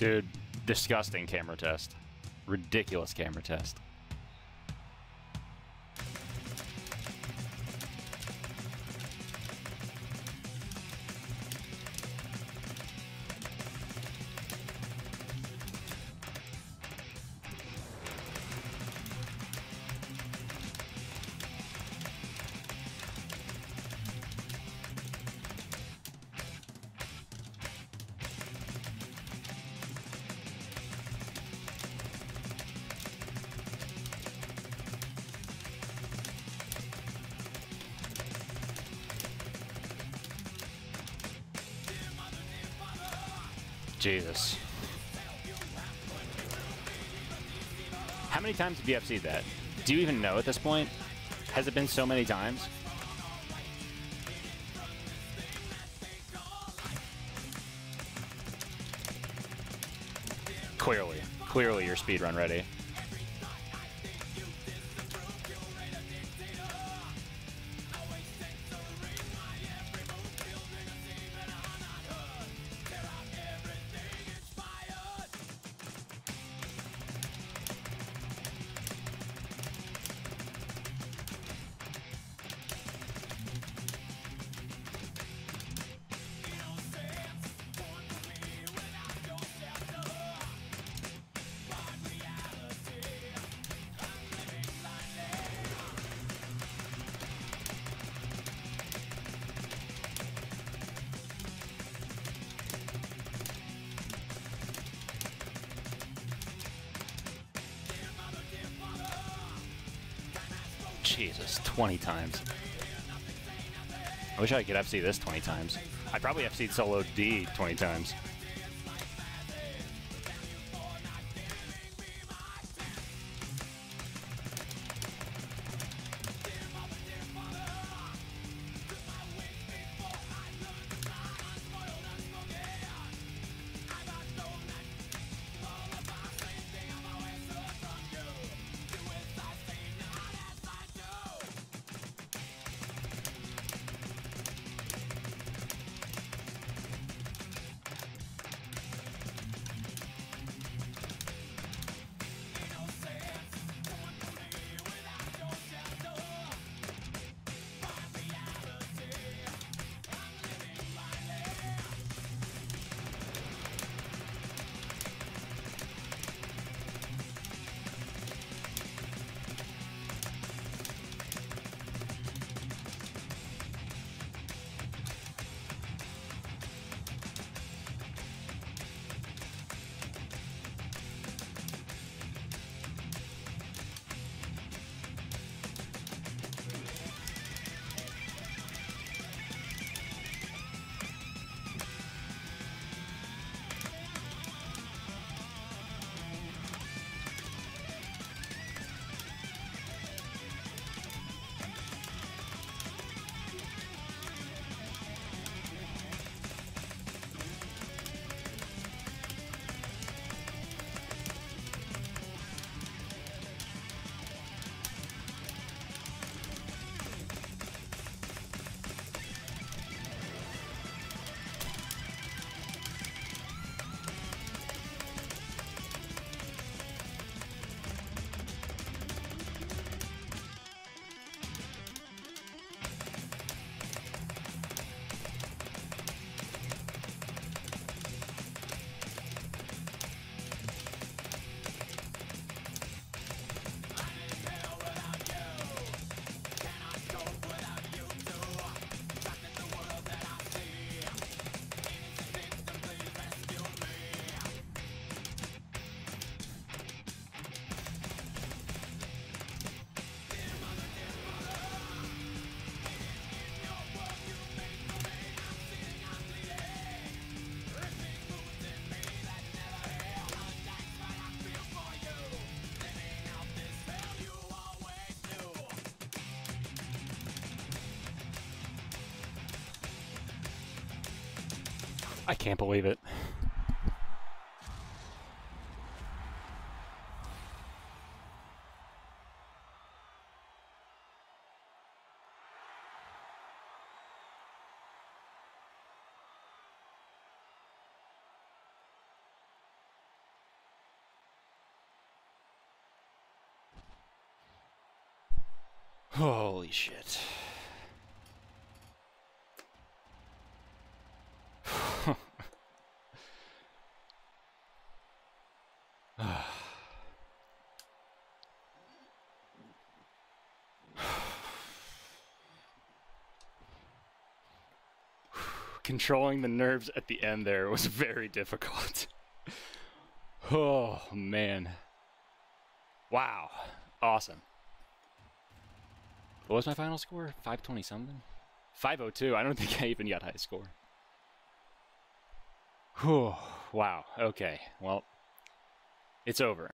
Dude, disgusting camera test. Ridiculous camera test. Jesus. How many times have you FC'd that? Do you even know at this point? Has it been so many times? Clearly you're speedrun ready. Jesus, 20 times. I wish I could FC this 20 times. I probably FC'd solo D 20 times. I can't believe it. Holy shit. Controlling the nerves at the end there was very difficult. Oh, man. Wow. Awesome. What was my final score? 520 something? 502. I don't think I even got high score. Whew. Wow. Okay. Well, it's over.